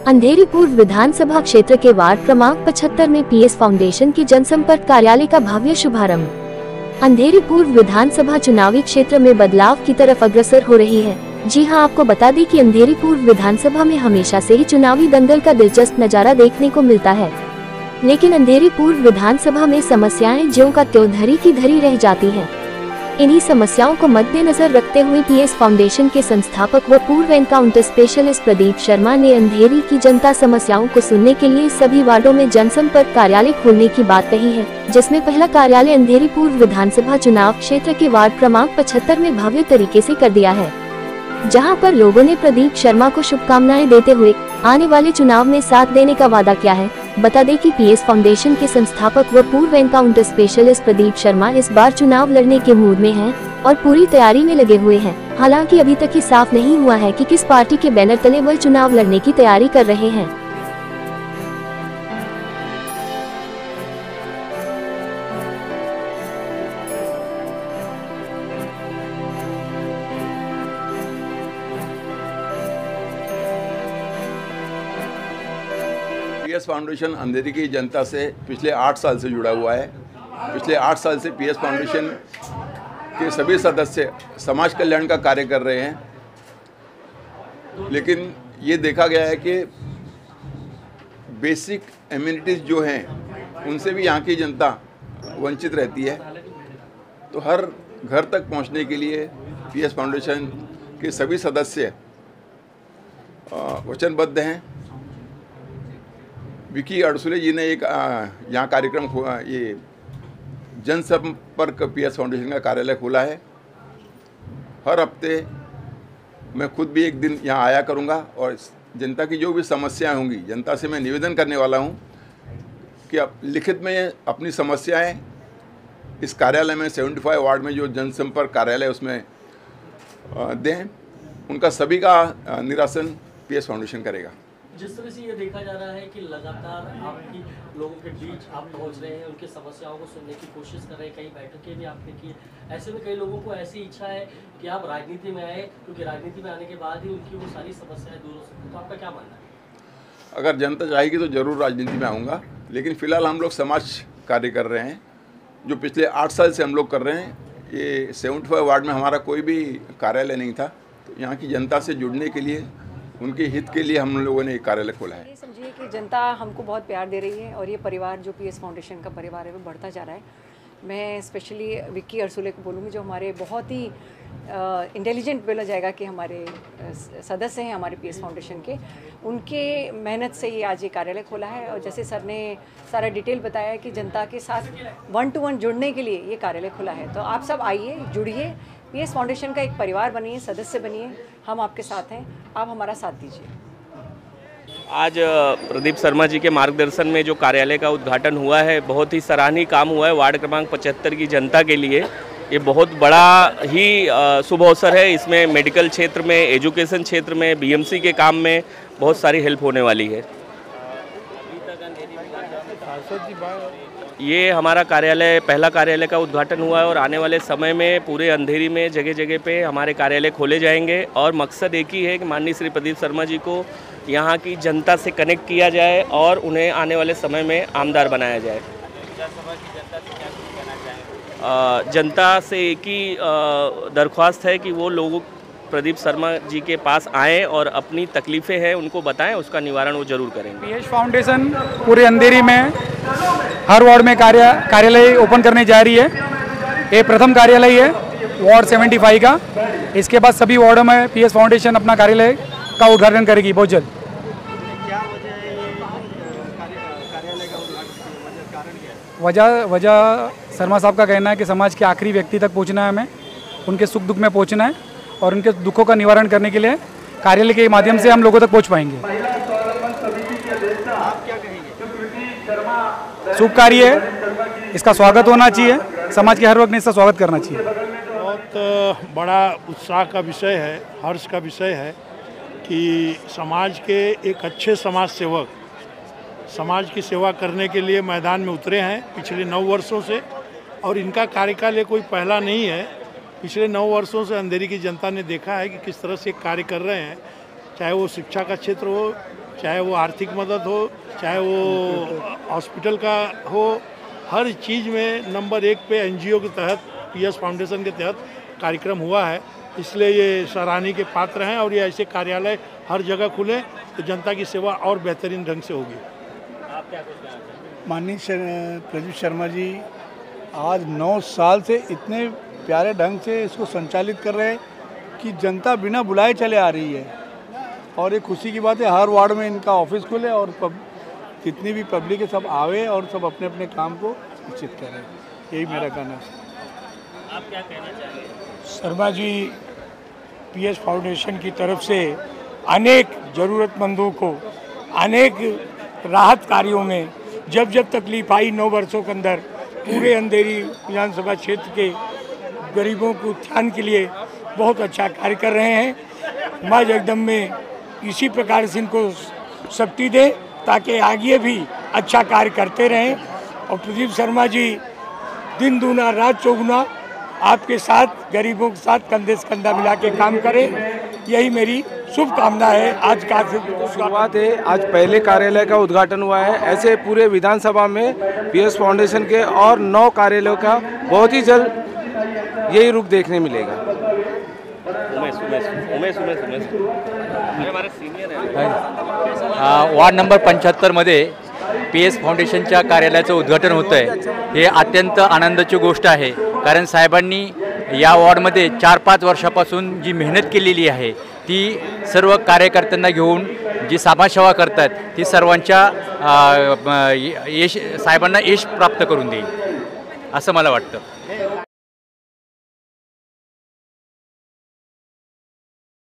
अंधेरी पूर्व विधानसभा क्षेत्र के वार्ड क्रमांक 75 में पीएस फाउंडेशन के जनसंपर्क कार्यालय का भव्य शुभारंभ। अंधेरी पूर्व विधानसभा चुनावी क्षेत्र में बदलाव की तरफ अग्रसर हो रही है। जी हां, आपको बता दें कि अंधेरी पूर्व विधानसभा में हमेशा से ही चुनावी दंगल का दिलचस्प नजारा देखने को मिलता है, लेकिन अंधेरी पूर्व विधानसभा में समस्याएं ज्यों का त्यों धरी की धरी रह जाती हैं। इन्हीं समस्याओं को मद्देनजर रखते हुए पीएस फाउंडेशन के संस्थापक व पूर्व एनकाउंटर स्पेशलिस्ट प्रदीप शर्मा ने अंधेरी की जनता समस्याओं को सुनने के लिए सभी वार्डों में जनसंपर्क कार्यालय खोलने की बात कही है, जिसमें पहला कार्यालय अंधेरी पूर्व विधानसभा चुनाव क्षेत्र के वार्ड क्रमांक 75 में भव्य तरीके से कर दिया है, जहां पर लोगों ने प्रदीप शर्मा को शुभकामनाएं देते हुए आने वाले चुनाव में साथ देने का वादा किया है। बता दें कि पीएस फाउंडेशन के संस्थापक व पूर्व एनकाउंटर स्पेशलिस्ट प्रदीप शर्मा इस बार चुनाव लड़ने के मूड में हैं और पूरी तैयारी में लगे हुए हैं। हालांकि अभी तक ये साफ नहीं हुआ है कि किस पार्टी के बैनर तले वह चुनाव लड़ने की तैयारी कर रहे हैं। पीएस फाउंडेशन अंधेरी की जनता से पिछले 8 साल से जुड़ा हुआ है। पिछले 8 साल से पीएस फाउंडेशन के सभी सदस्य समाज कल्याण का कार्य कर रहे हैं, लेकिन ये देखा गया है कि बेसिक एमिनिटीज़ जो हैं उनसे भी यहाँ की जनता वंचित रहती है। तो हर घर तक पहुँचने के लिए पीएस फाउंडेशन के सभी सदस्य वचनबद्ध हैं। विकी अड़सुले जी ने एक यहाँ कार्यक्रम ये जनसंपर्क पीएस फाउंडेशन का कार्यालय खोला है। हर हफ्ते मैं खुद भी एक दिन यहाँ आया करूँगा और जनता की जो भी समस्याएं होंगी, जनता से मैं निवेदन करने वाला हूँ कि आप लिखित में अपनी समस्याएं इस कार्यालय में 75 वार्ड में जो जनसंपर्क कार्यालय है उसमें दें। उनका सभी का निरासन पीएस फाउंडेशन करेगा। जिस तरह से ये देखा जा रहा है कि लगातार आपकी लोगों के बीच आप पहुंच रहे हैं, उनकी समस्याओं को सुनने की कोशिश कर रहे हैं, कई बैठकें भी आपने की। ऐसे में कई लोगों को ऐसी इच्छा है कि आप राजनीति में आए, क्योंकि राजनीति में आने के बाद ही उनकी वो सारी समस्याएं दूर हो सकती। तो आपका क्या मानना है? अगर जनता चाहेगी तो ज़रूर राजनीति में आऊँगा, लेकिन फ़िलहाल हम लोग समाज कार्य कर रहे हैं जो पिछले 8 साल से हम लोग कर रहे हैं। ये 75 वार्ड में हमारा कोई भी कार्यालय नहीं था, तो यहाँ की जनता से जुड़ने के लिए, उनके हित के लिए हम लोगों ने एक कार्यालय खोला है। ये समझिए कि जनता हमको बहुत प्यार दे रही है और ये परिवार जो पीएस फाउंडेशन का परिवार है वो बढ़ता जा रहा है। मैं स्पेशली विक्की अड़सुले को बोलूँगी, जो हमारे बहुत ही इंटेलिजेंट बोला जाएगा कि हमारे सदस्य हैं हमारे पीएस फाउंडेशन के, उनके मेहनत से ये आज ये कार्यालय खोला है। और जैसे सर ने सारा डिटेल बताया कि जनता के साथ 1 to 1 जुड़ने के लिए ये कार्यालय खुला है। तो आप सब आइए, जुड़िए, पीएस फाउंडेशन का एक परिवार बनिए, सदस्य बनिए। हम आपके साथ हैं, आप हमारा साथ दीजिए। आज प्रदीप शर्मा जी के मार्गदर्शन में जो कार्यालय का उद्घाटन हुआ है, बहुत ही सराहनीय काम हुआ है। वार्ड क्रमांक 75 की जनता के लिए ये बहुत बड़ा ही शुभ अवसर है। इसमें मेडिकल क्षेत्र में, एजुकेशन क्षेत्र में, बीएमसी के काम में बहुत सारी हेल्प होने वाली है। ये हमारा कार्यालय, पहला कार्यालय का उद्घाटन हुआ है और आने वाले समय में पूरे अंधेरी में जगह जगह पे हमारे कार्यालय खोले जाएंगे और मकसद एक ही है कि माननीय श्री प्रदीप शर्मा जी को यहाँ की जनता से कनेक्ट किया जाए और उन्हें आने वाले समय में आमदार बनाया जाए। जनता से एक ही दरख्वास्त है कि वो लोग प्रदीप शर्मा जी के पास आएँ और अपनी तकलीफ़ें हैं उनको बताएं, उसका निवारण वो जरूर करेंगे। पीएस फाउंडेशन पूरे अंधेरी में हर वार्ड में कार्यालय ओपन करने जा रही है। ये प्रथम कार्यालय है वार्ड 75 का। इसके बाद सभी वार्डों में पीएस फाउंडेशन अपना कार्यालय का उद्घाटन करेगी बहुत जल्द। वजह शर्मा साहब का कहना है कि समाज के आखिरी व्यक्ति तक पहुंचना है, हमें उनके सुख दुख में पहुंचना है और उनके दुखों का निवारण करने के लिए कार्यालय के माध्यम से हम लोगों तक पहुंच पाएंगे। शुभ कार्य है, इसका स्वागत होना चाहिए, समाज के हर वर्ग ने इसका स्वागत करना चाहिए। बहुत बड़ा उत्साह का विषय है, हर्ष का विषय है कि समाज के एक अच्छे समाज सेवक समाज की सेवा करने के लिए मैदान में उतरे हैं पिछले 9 वर्षों से। और इनका कार्यकाल कोई पहला नहीं है, पिछले 9 वर्षों से अंधेरी की जनता ने देखा है कि किस तरह से कार्य कर रहे हैं, चाहे वो शिक्षा का क्षेत्र हो, चाहे वो आर्थिक मदद हो, चाहे वो हॉस्पिटल का हो, हर चीज़ में नंबर 1 पे NGO के तहत, PS फाउंडेशन के तहत कार्यक्रम हुआ है। इसलिए ये सराहनीय के पात्र हैं और ये ऐसे कार्यालय हर जगह खुले तो जनता की सेवा और बेहतरीन ढंग से होगी। आप क्या कुछ कहना चाहेंगे? माननीय प्रदीप शर्मा जी आज 9 साल से इतने प्यारे ढंग से इसको संचालित कर रहे हैं कि जनता बिना बुलाए चले आ रही है और एक खुशी की बात है हर वार्ड में इनका ऑफिस खुले और जितनी भी पब्लिक है सब आवे और सब अपने अपने काम को निश्चित करें। यही मेरा कहना है। आप क्या कहना चाहेंगे? शर्मा जी PS फाउंडेशन की तरफ से अनेक ज़रूरतमंदों को अनेक राहत कार्यों में जब जब तकलीफ आई 9 वर्षों के अंदर पूरे अंधेरी विधानसभा क्षेत्र के गरीबों के उत्थान के लिए बहुत अच्छा कार्य कर रहे हैं। माँ जगदम्बे इसी प्रकार से इनको शक्ति दे ताकि आगे भी अच्छा कार्य करते रहें और प्रदीप शर्मा जी दिन दूना रात चौगुना आपके साथ गरीबों के साथ कंधे से कंधा मिला के काम करें, यही मेरी शुभकामना है। आज का शुरुआत है, आज पहले कार्यालय का उद्घाटन हुआ है। ऐसे पूरे विधानसभा में PS फाउंडेशन के और 9 कार्यालयों का बहुत ही जल्द यही रूप देखने मिलेगा। वार्ड नंबर 75 मध्ये PS फाउंडेशनच्या कार्यालयाचं उद्घाटन होतं आहे। हे अत्यंत आनंदाची गोष्ट आहे, कारण साहेबांनी या वॉर्डमध्ये 4-5 वर्षापासून जी मेहनत केलेली आहे ती सर्व कार्यकर्त्यांना घेऊन जी समाजसेवा करतात ती सर्वांच्या यश साहेबांना यश प्राप्त करून देईल असं मला वाटतं।